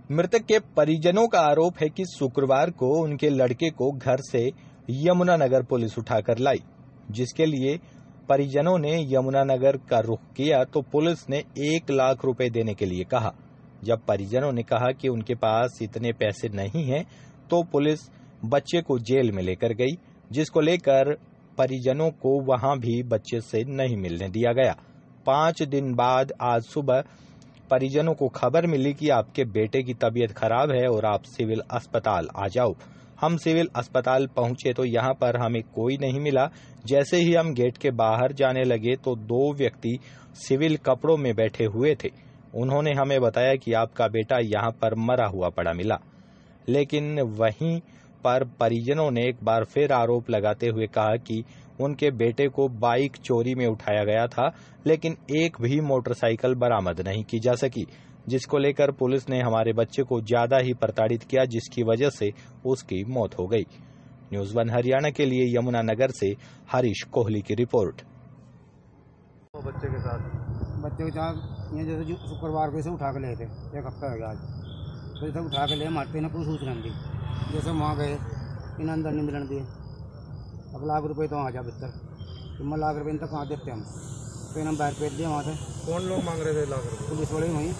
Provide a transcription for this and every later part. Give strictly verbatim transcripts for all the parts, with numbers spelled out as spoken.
मृतक के परिजनों का आरोप है कि शुक्रवार को उनके लड़के को घर से यमुनानगर पुलिस उठाकर लाई, जिसके लिए परिजनों ने यमुनानगर का रुख किया तो पुलिस ने एक लाख रुपए देने के लिए कहा। जब परिजनों ने कहा कि उनके पास इतने पैसे नहीं हैं, तो पुलिस बच्चे को जेल में लेकर गई, जिसको लेकर परिजनों को वहां भी बच्चे से नहीं मिलने दिया गया। पांच दिन बाद आज सुबह परिजनों को खबर मिली कि आपके बेटे की तबीयत खराब है और आप सिविल अस्पताल आ जाओ। हम सिविल अस्पताल पहुंचे तो यहां पर हमें कोई नहीं मिला। जैसे ही हम गेट के बाहर जाने लगे तो दो व्यक्ति सिविल कपड़ों में बैठे हुए थे। उन्होंने हमें बताया कि आपका बेटा यहां पर मरा हुआ पड़ा मिला। लेकिन वहीं पर परिजनों ने एक बार फिर आरोप लगाते हुए कहा कि उनके बेटे को बाइक चोरी में उठाया गया था, लेकिन एक भी मोटरसाइकिल बरामद नहीं की जा सकी, जिसको लेकर पुलिस ने हमारे बच्चे को ज्यादा ही प्रताड़ित किया, जिसकी वजह से उसकी मौत हो गई। न्यूज़ वन हरियाणा के लिए यमुनानगर से हरीश कोहली की रिपोर्ट। तो बच्चे के साथ बच्चे के साथ ये जैसे शुक्रवार को इसे उठा के ले थे, एक हफ्ता हो गया आज। तो इसे उठा के ले मारते ना पूरी सूचना दी, जैसे वहाँ गए इन अंदर नहीं मिलन दिए। अब लाख रुपए तो आ जा भीतर, तो लाख रुपये तक कहाँ देते हम, फिर हम बाहर भेज दिए वहाँ से। कौन लोग मांग रहे थे लाख रुपए? पुलिस वाले वहीं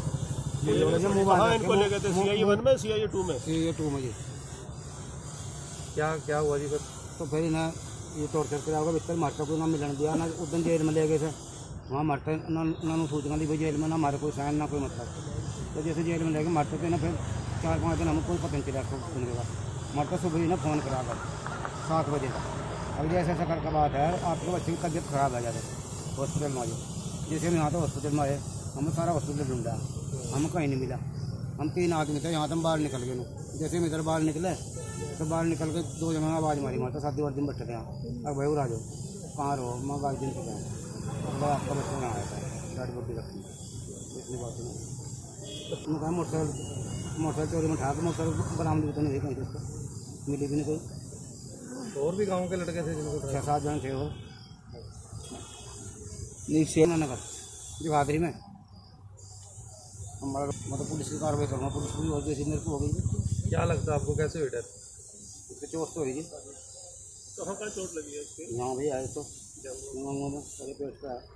सीआईए टू में सीआईए टू में जी। क्या क्या हुआ जी? तो फिर ना ये टॉर्चर करा होगा, भीतर मारता कोई ना मिलन दिया ना। उस दिन जेल में ले गए थे, वहाँ मारते उन्होंने सूचना दी भाई जेल में ना मारे कोई साइन ना कोई मतलब। तो जैसे जेल में लेके मारते थे ना, फिर चार पाँच दिन हमें कोई पता नहीं चला सुनने का। मारता सुबह ही ना फ़ोन करा कर सात बजे तक, अब जैसे ऐसा करके बात है आपके बच्चे की तबीयत खराब आ जाती हॉस्पिटल में आ जाए। जैसे हम यहाँ तो हॉस्पिटल में आए, हमें सारा हॉस्पिटल ढूंढा, हमें कहीं नहीं मिला। हम तीन आदमी थे, यहाँ तो हम बाहर निकल गए। जैसे हम इधर बाहर निकले तो बाहर निकल के दो जन आवाज़ मारी, मारता सात दिन दिन बैठे थे यहाँ। अब भाई उड़ा जाओ कहाँ रहो, मैं बाईस दिन से गया तो आपका बच्चा यहाँ आया था गाड़ी बोटी रखी, इतनी बात नहीं। कहा मोटरसाइकिल मोटरसाइकिल चोरी में उठा के मोटरसाइकिल बरामद तो नहीं कहीं तो मिली भी नहीं कोई। और भी गाँव के लड़के थे जिनको छः सात जन थे और नहीं नगर जगाधरी में। हमारा मतलब पुलिस की कार्रवाई करूँगा, पुलिस की और जैसी मेरे को हो गई। क्या लगता है आपको, कैसे हुई डेथ? उसकी चोट तो हुई जी। कहाँ पर चोट लगी है? यहाँ भी आए तो पेट का है।